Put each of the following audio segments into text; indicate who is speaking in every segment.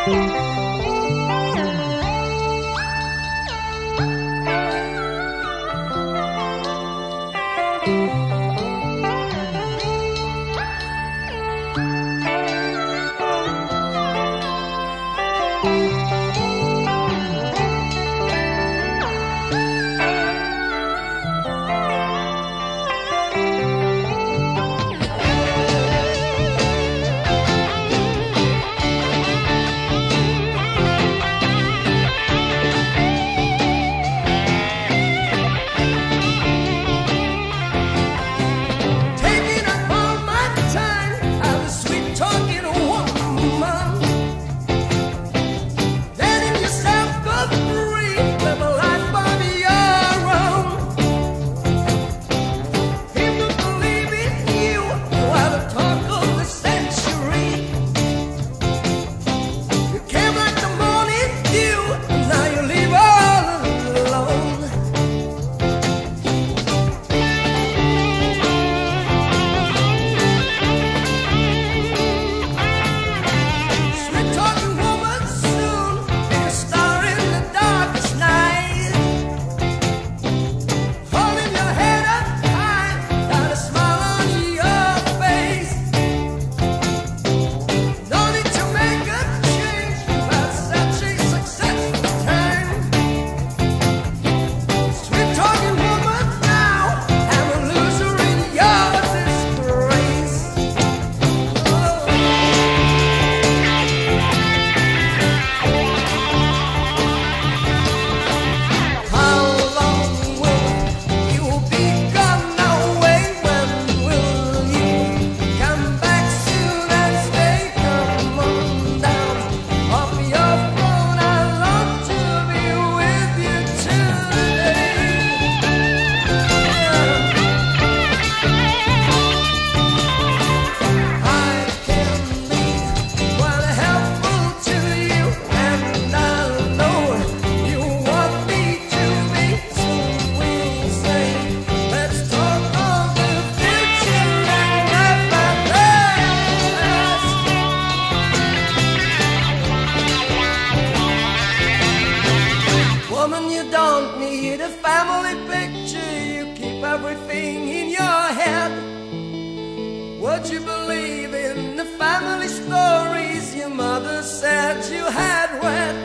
Speaker 1: Would you believe in the family stories your mother said you had read?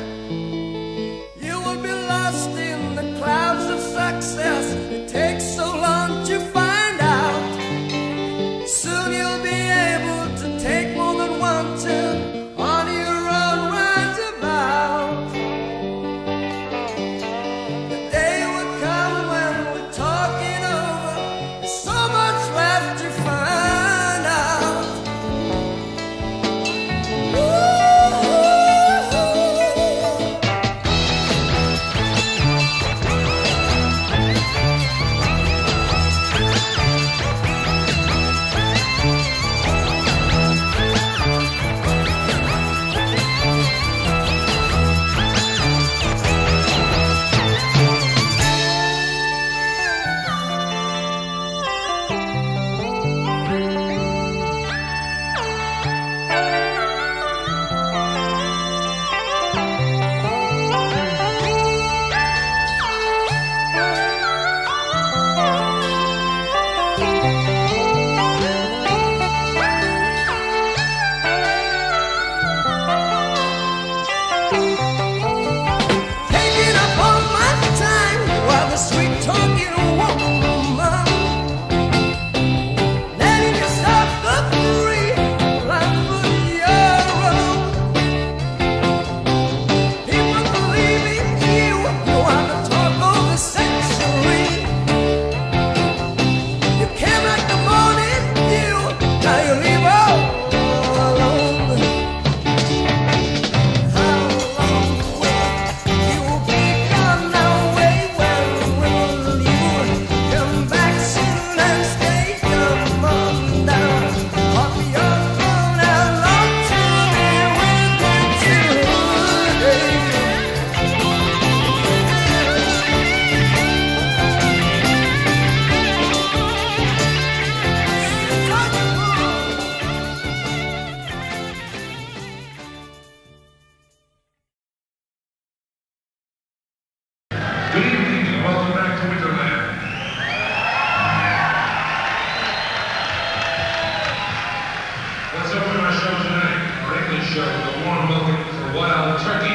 Speaker 1: You will be lost in the clouds of success. It takes so long to find out. Soon you'll be able to take more than one turn on your own roundabout. The day will come when we're talking over. There's so much left to find out. Ooh, ooh, ooh.
Speaker 2: show tonight, our English show, with a warm welcome for Wild Turkey.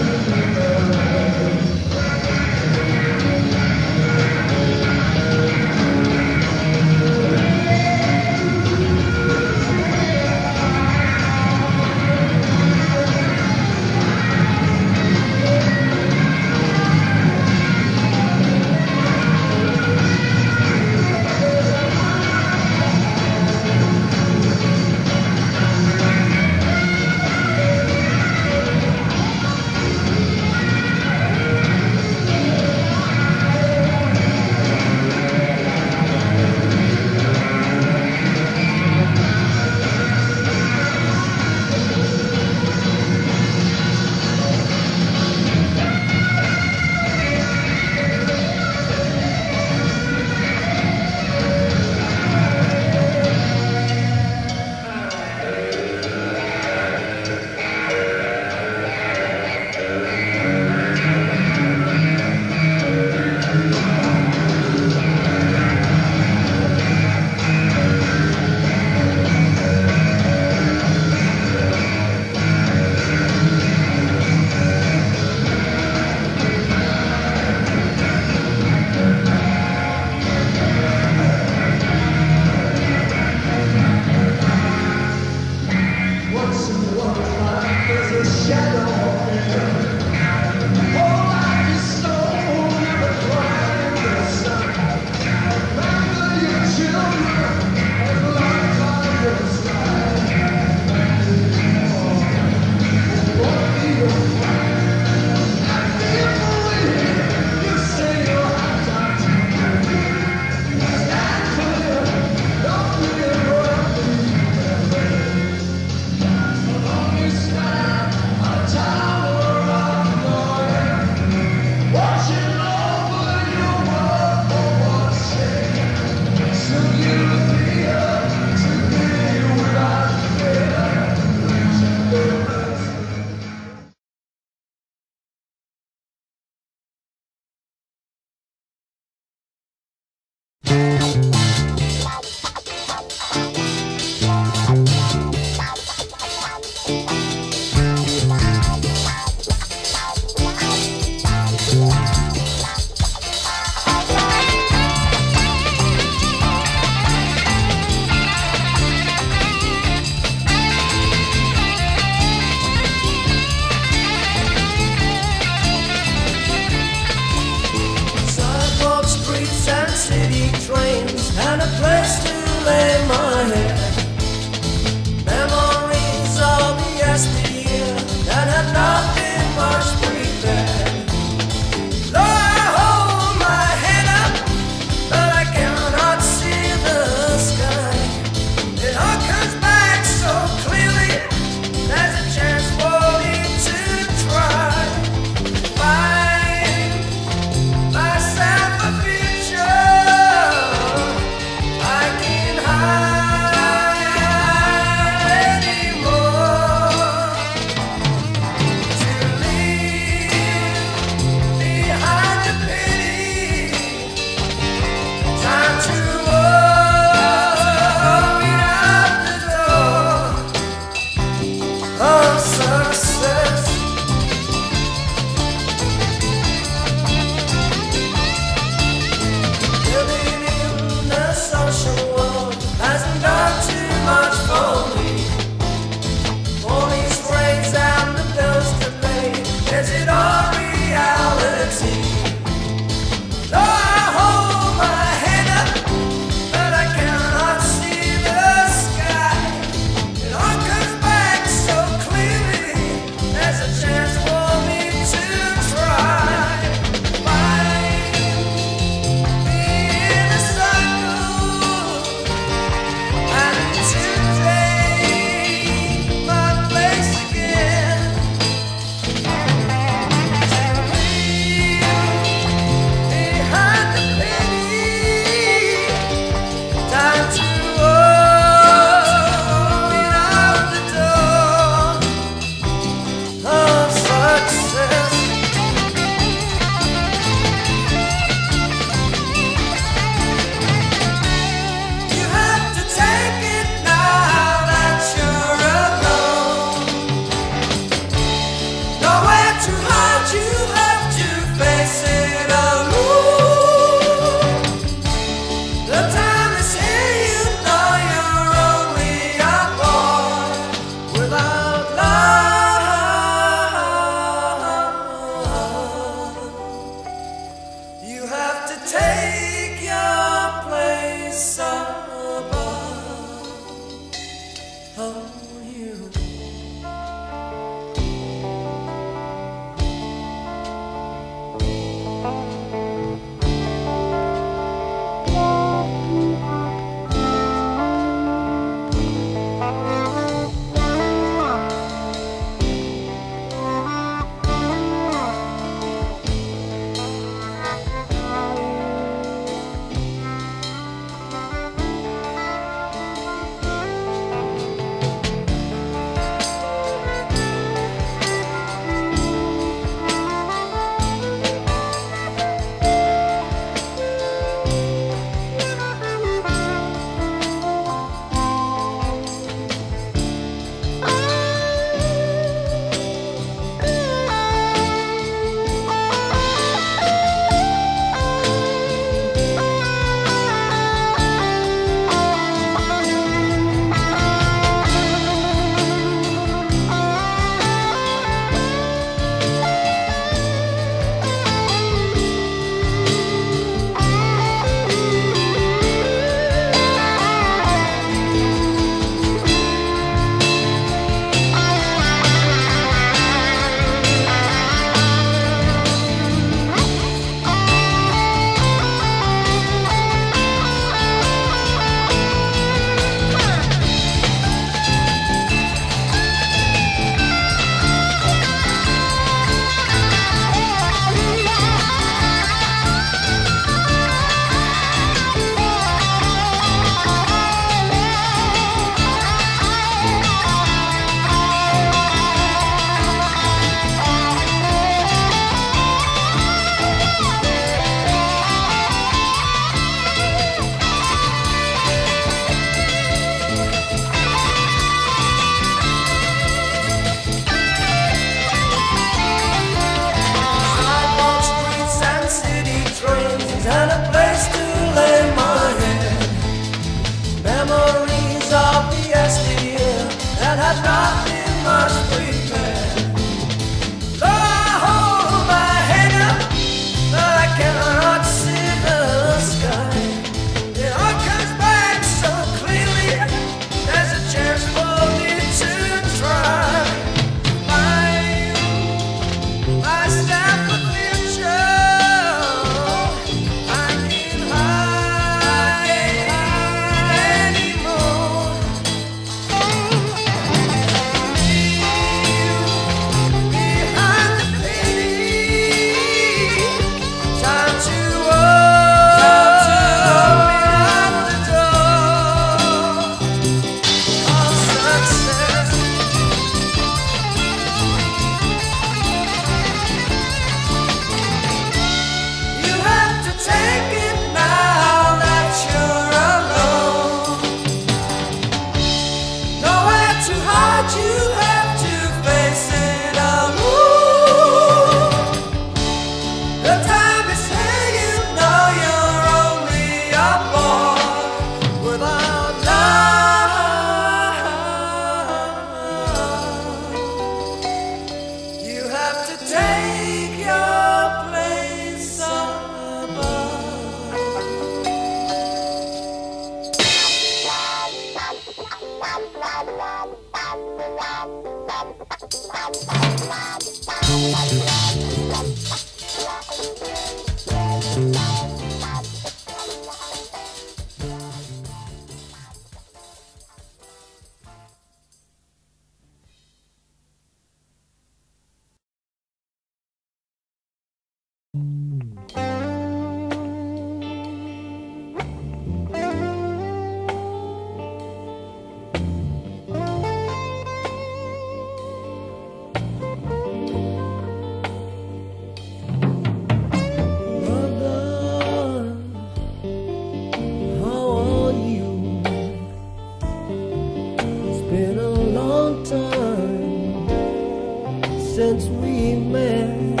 Speaker 1: since we met,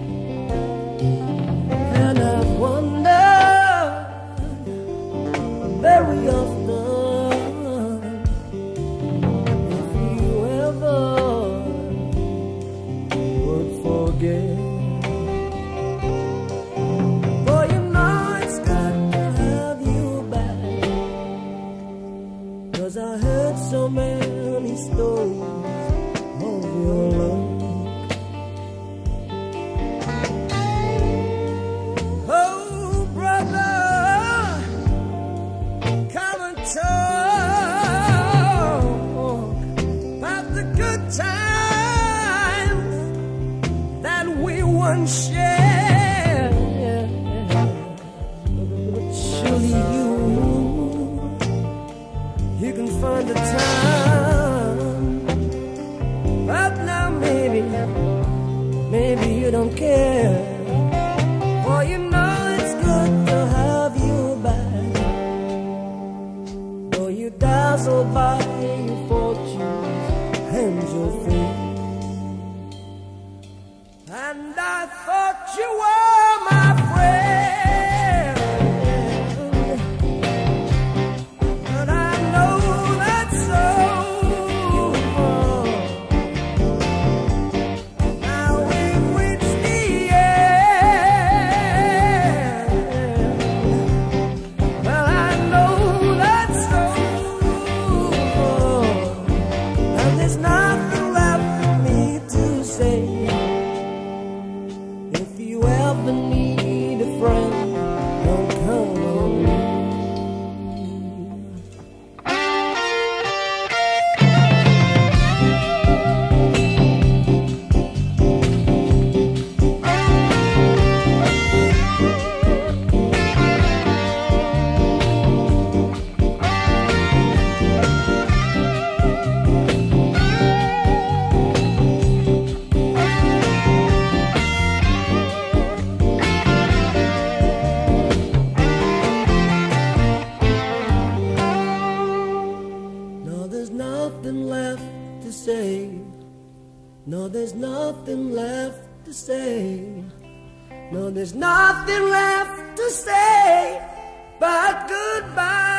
Speaker 1: and I've wondered very often if you ever would forget. For you know it's got to have you back, 'cause I heard so many funny stories of your love. Oh, brother, come and talk about the good times that we once shared. Surely you can find the time, but now maybe you don't care. For you know it's good to have you back, though you dazzle by your fortunes and your fame. And I thought you were my friend, but I know that's so. Now we've reached the end. Well, I know that's so. And there's nothing left for me to say. If you ever need a friend, don't count on me. No, there's nothing left to say. No, there's nothing left to say. No, there's nothing left to say but goodbye.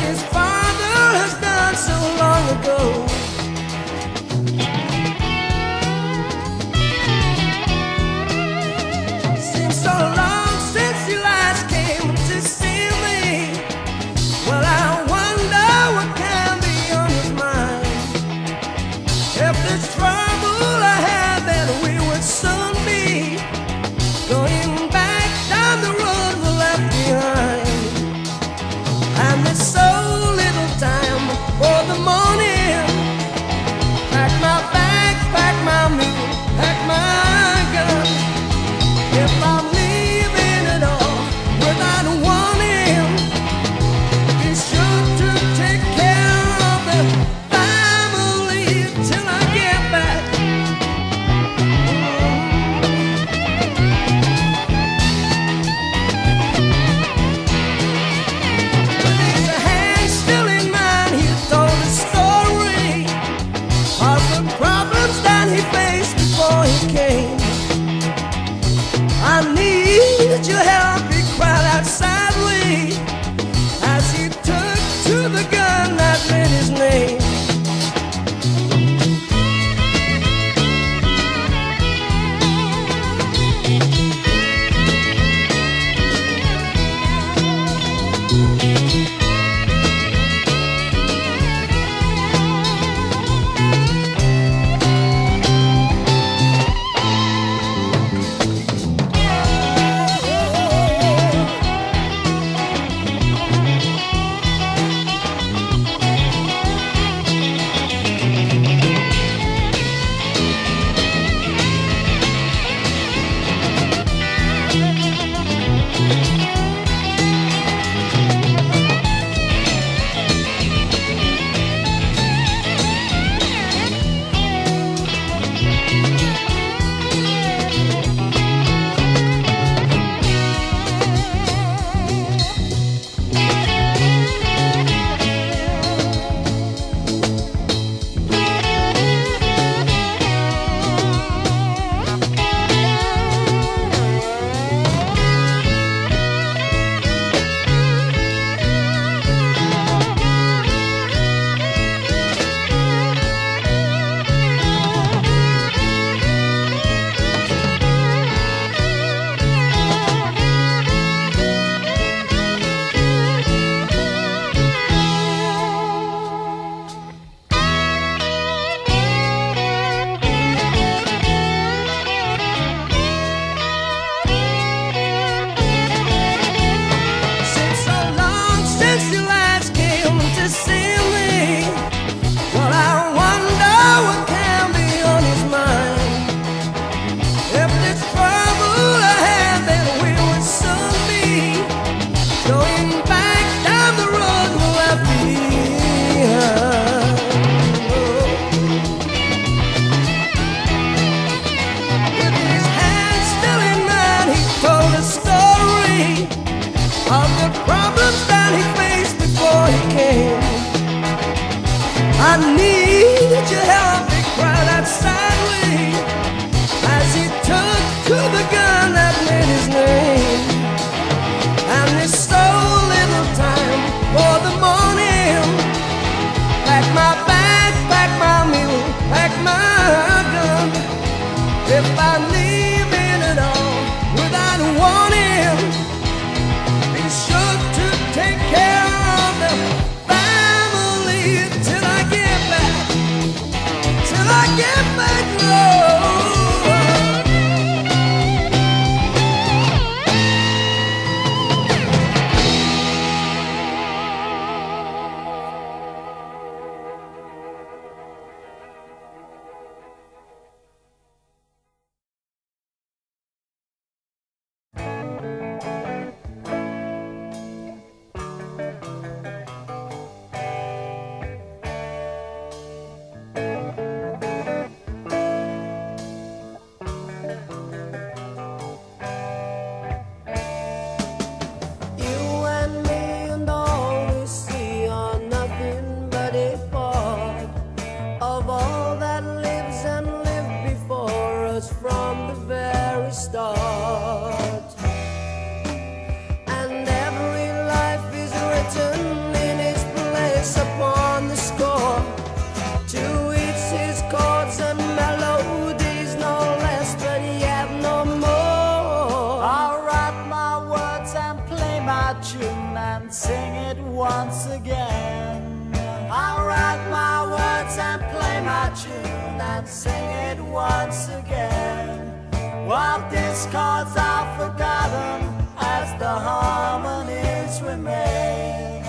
Speaker 1: his father has done so long ago. Seems so long since he last came to see me. Well, I wonder what can be on his mind. If there's trouble ahead, then we would soon be going back down the road we left behind. And there's so little time for the morning. Pack my bag, pack my meal, pack my gun. If I'm leaving it all without warning, be sure to take care of the family till I get back. With his hand still in mine, he told a story of the problems that he faced before he came. I need your help, he cried out sadly, as he took to the gun that read his name. I need your help, he cried out sadly, as he took to the gun that made his name. And there's so little time for the morning. Pack my bag, pack my mule, pack my gun. If I leave it all without warning, be sure to take care of the family till I get back. and sing it once again, while discords are forgotten as the harmonies remain.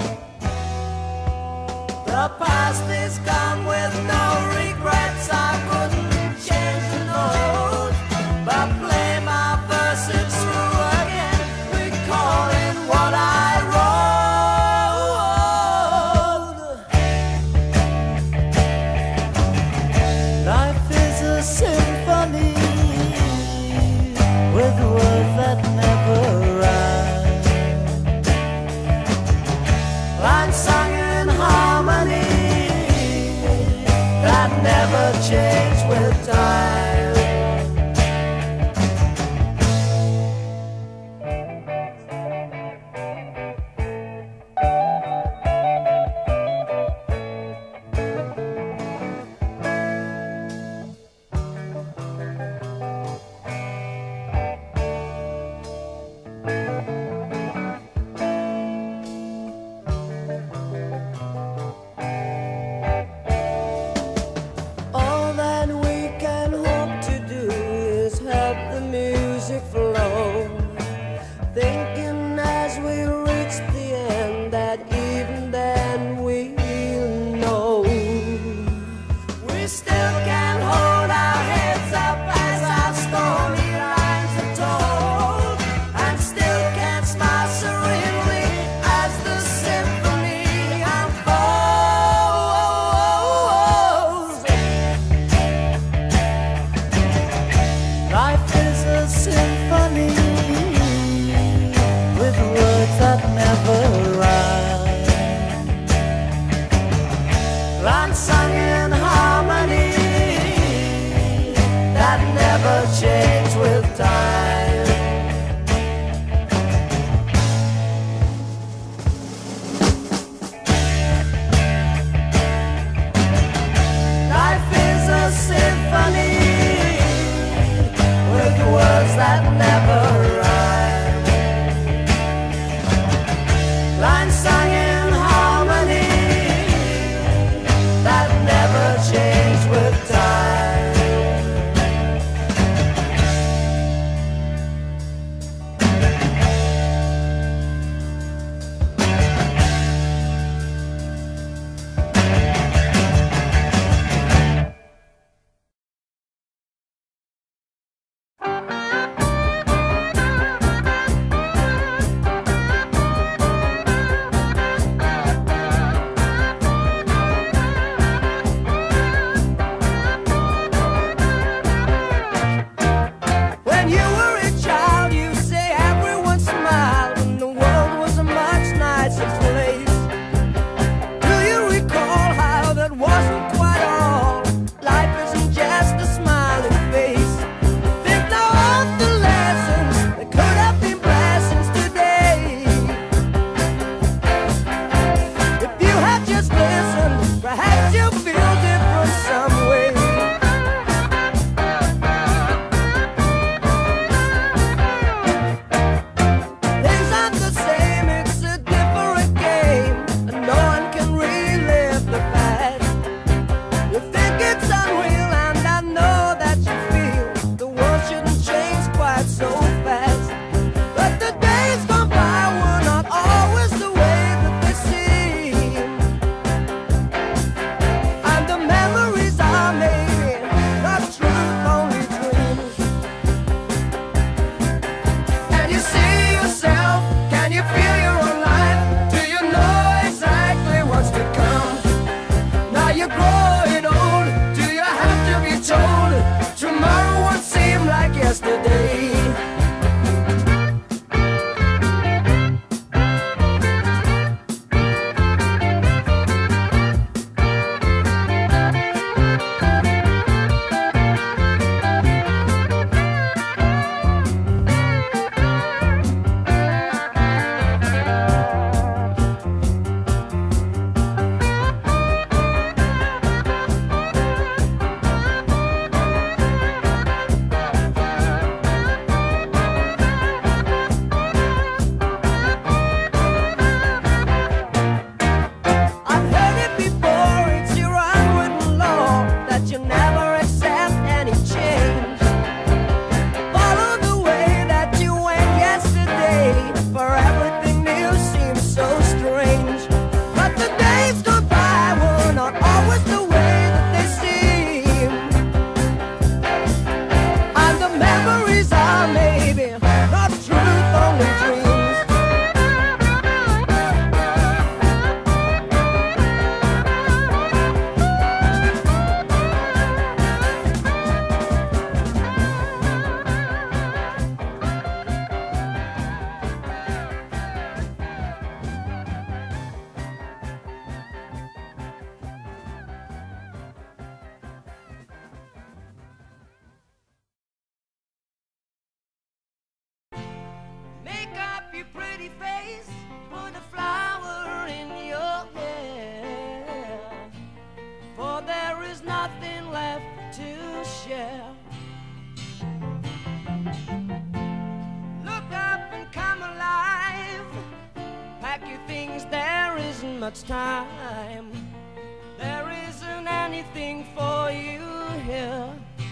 Speaker 1: The past is gone with no regrets. I couldn't change the note, but play my verses through again, recalling what I wrote. Life is a symphony with words that never rhyme, lines sung in harmony that never change with time. All that pretty face, put a flower in your hair, for there is nothing left to share. Look up and come alive, pack your things, there isn't much time. There isn't anything for you here.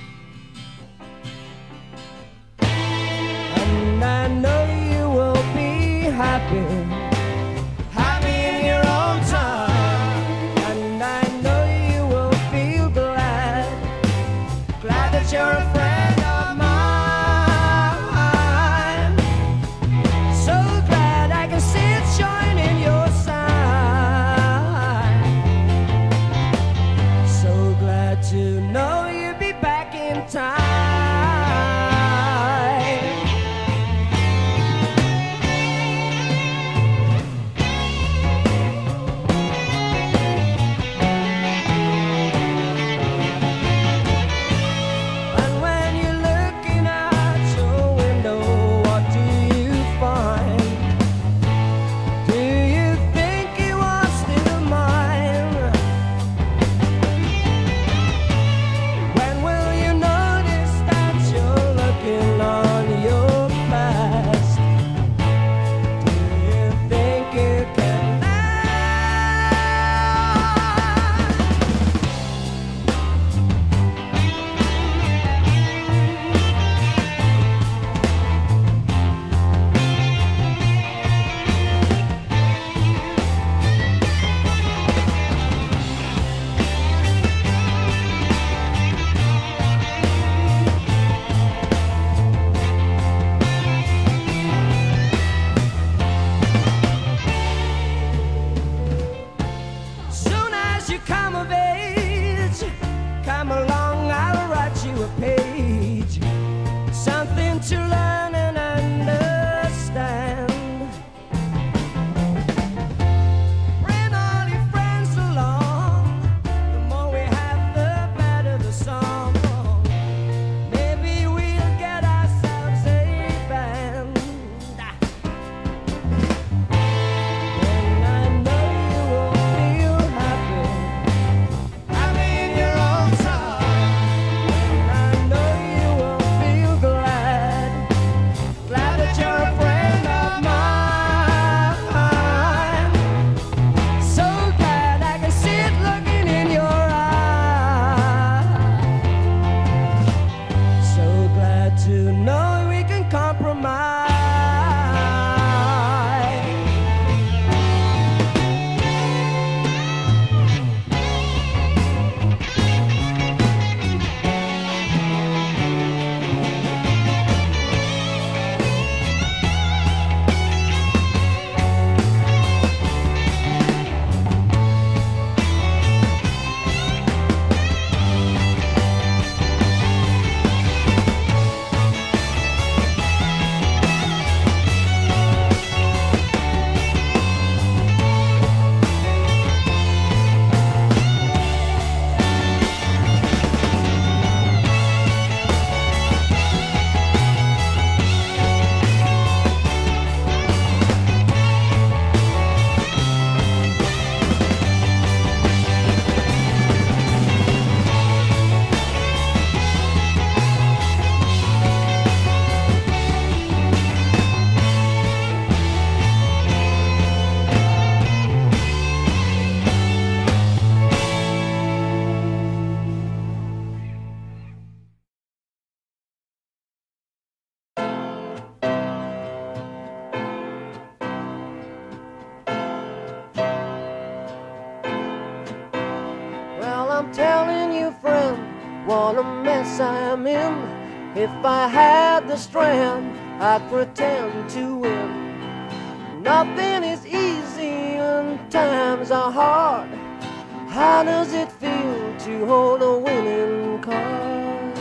Speaker 1: And I know you will be happy, happy in your own time. And I know you will feel glad, glad that you're a friend of mine. So glad I can see it shine in your side. So glad to know you'll be back in time. I'm telling you, friend, what a mess I'm in. If I had the strength, I'd pretend to win. Nothing is easy and times are hard. How does it feel to hold a winning card?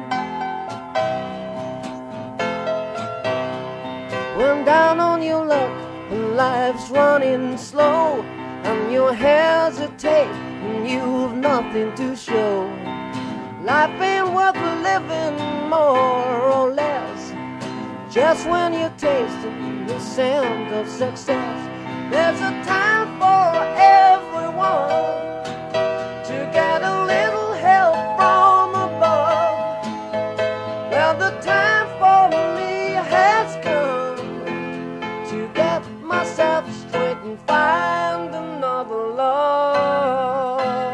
Speaker 1: When down on your luck and life's running slow, and you hesitate and you've nothing to show, life ain't worth living, more or less. Just when you taste it, the sound of success. There's a time for everyone to get a little help from above. Well, the time for me has come to get myself straight and find another love.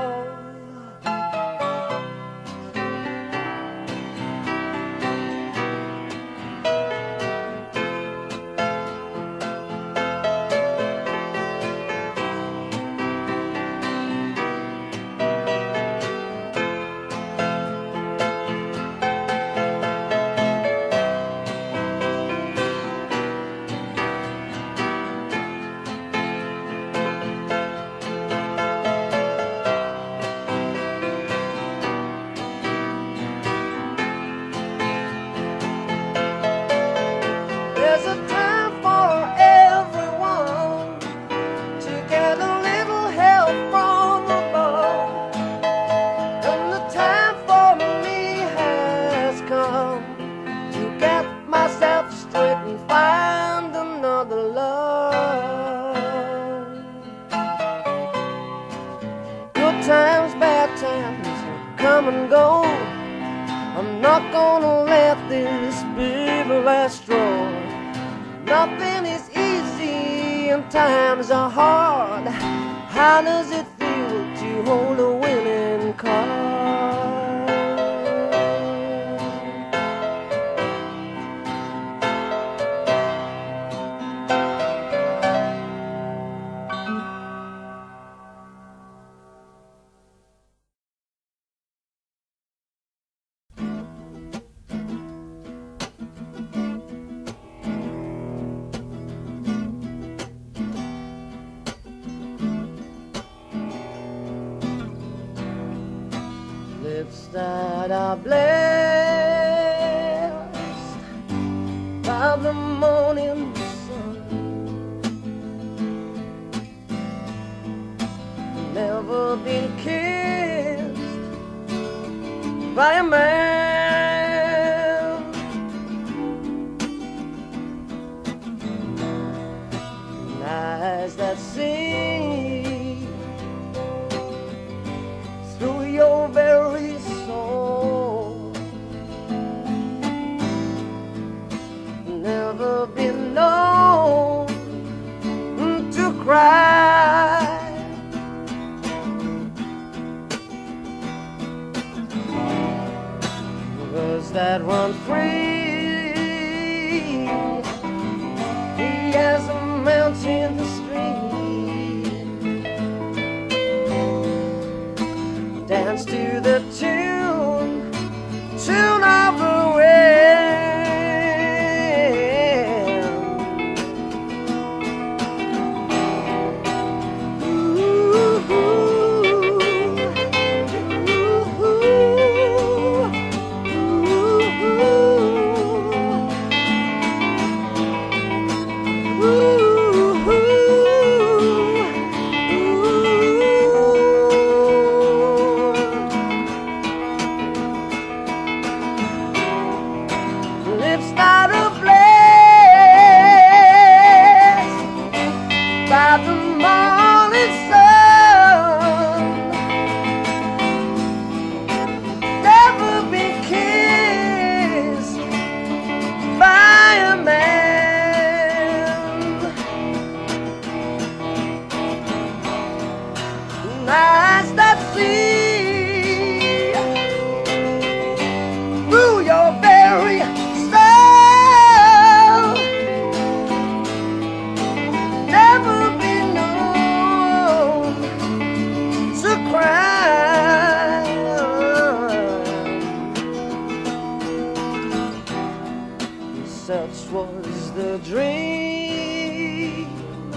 Speaker 1: Come and go. I'm not gonna let this be the last straw. Nothing is easy and times are hard. How does it feel to hold a winning card? That are blessed by the morning sun, never been kissed by a man, and eyes that see through your very soul, never been known to cry. Rivers that run free, he has a mountain stream, dance to the tune of the wind. Such was the dream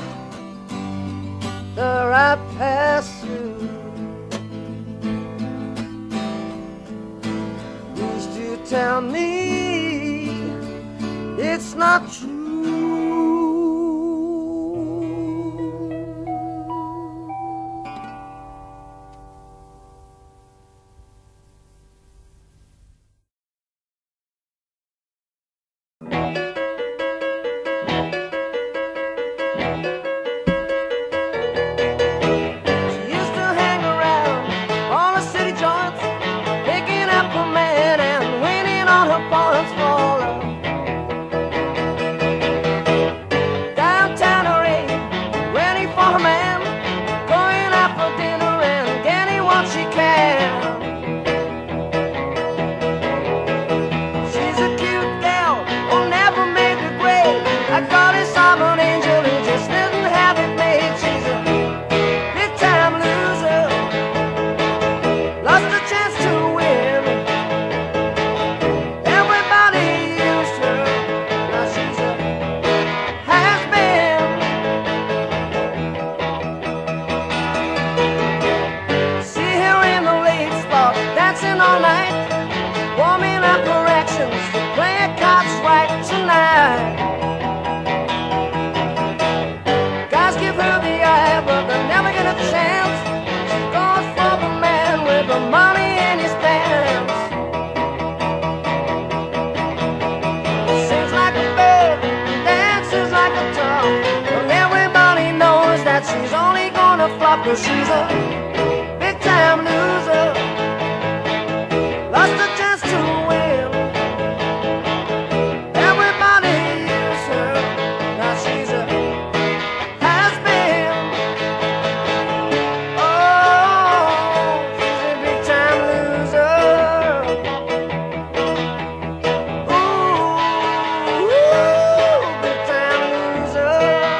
Speaker 1: that I passed through. Who's to tell me it's not true? she can. She's a cute gal who never made the grade. I got this of an angel who just didn't have it made. She's a big time loser, lost a chance to win. Everybody used her, now she's a has-been. See her in the late spot, dancing all night, warming up her actions, playing cards right tonight. Guys give her the eye, but they never get a chance. She goes for the man with the money in his pants. Sings like a bird, dances like a top, and everybody knows that she's only gonna flop, 'cause she's a big time loser, lost a chance to win. Everybody used her, now she's a has-been. Oh, she's a big time loser. Ooh, big time loser.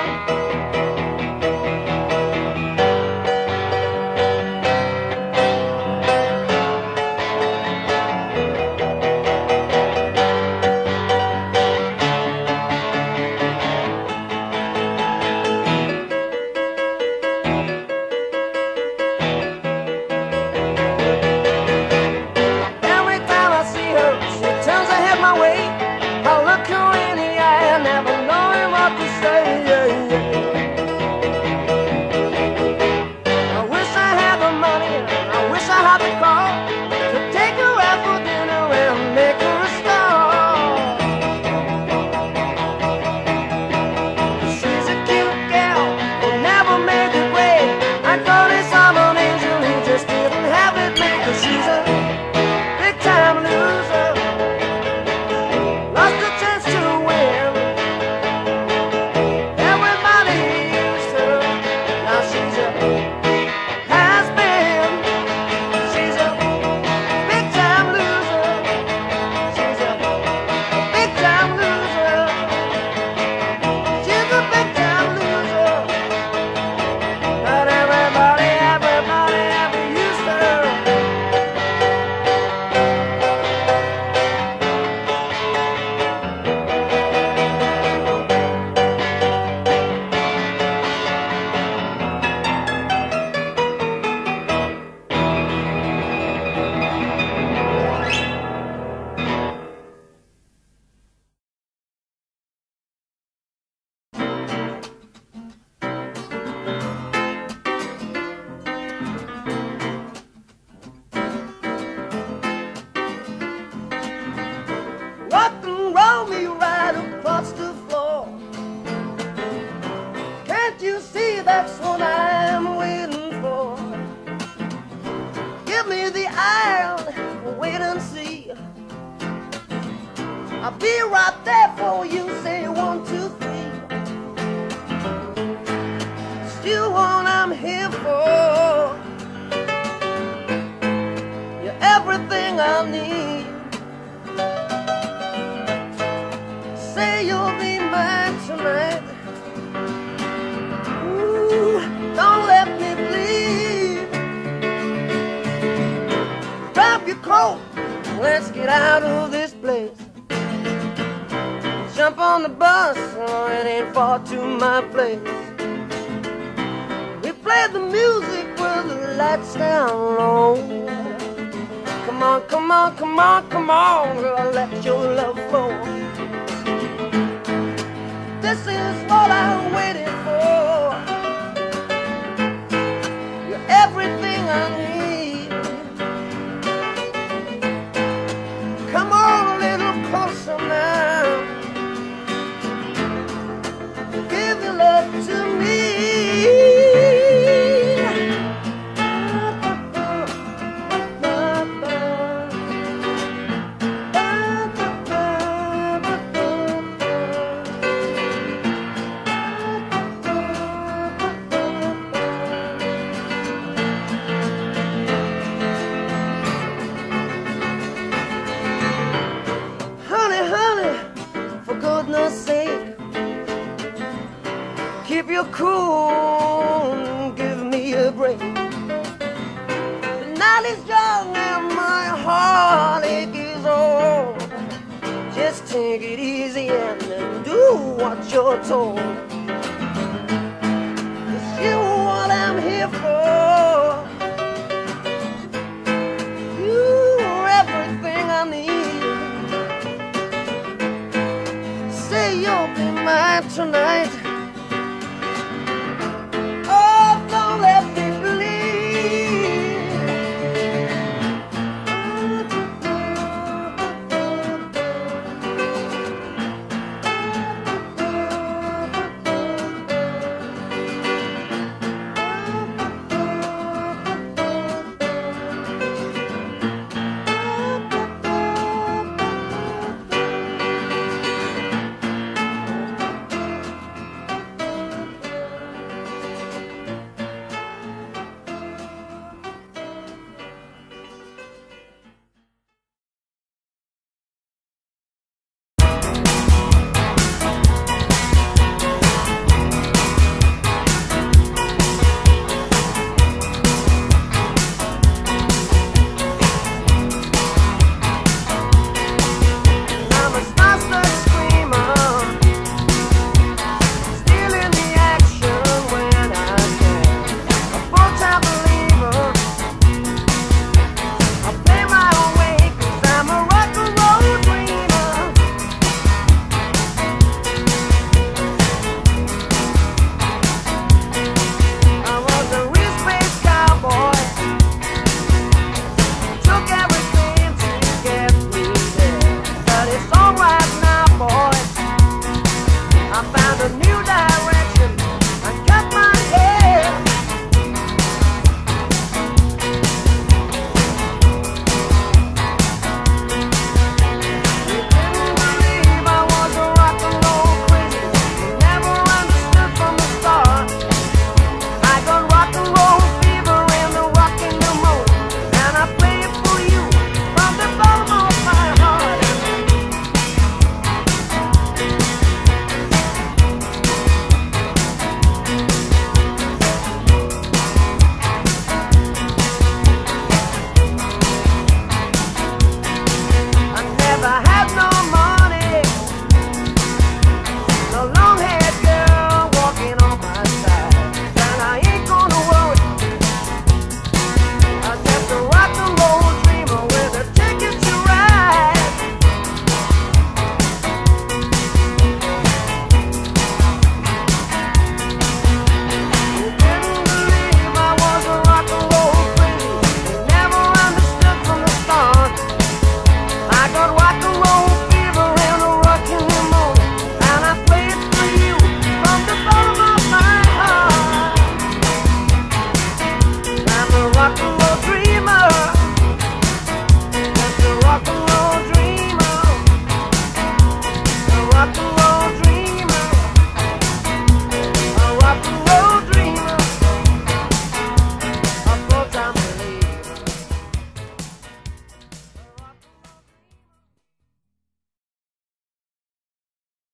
Speaker 1: Every time I see her, she turns her head my way. I look her in the eye, never knowing what to say. I wish I had the money, I wish I had the car to take her out for dinner and make her a star. She's a cute gal who never made the grade. I thought it's of an angel who just didn't have it made, 'cause she's a big time loser, lost a chance to win. Everybody used her, now she's a has-been. She's a big time loser, she's a big time loser, she's a big time loser. But everybody ever used her. Rock and roll me right across the floor. Can't you see that's what I'm waiting for? Give me the eye, wait and see. I'll be right there for you, say 1, 2, 3. Still what I'm here for. You're everything I need. Say you'll be mine tonight. Ooh, don't let me bleed. Grab your coat, let's get out of this place. Jump on the bus, oh, it ain't far to my place. We play the music with the lights down low. Come on, come on, come on, come on, girl, let your love flow. This is what I'm waiting for. You're everything I need. Come on a little closer now. Give your love to me. cool and give me a break. The night is young and my heartache is old. Just take it easy and do what you're told. It's you what I'm here for.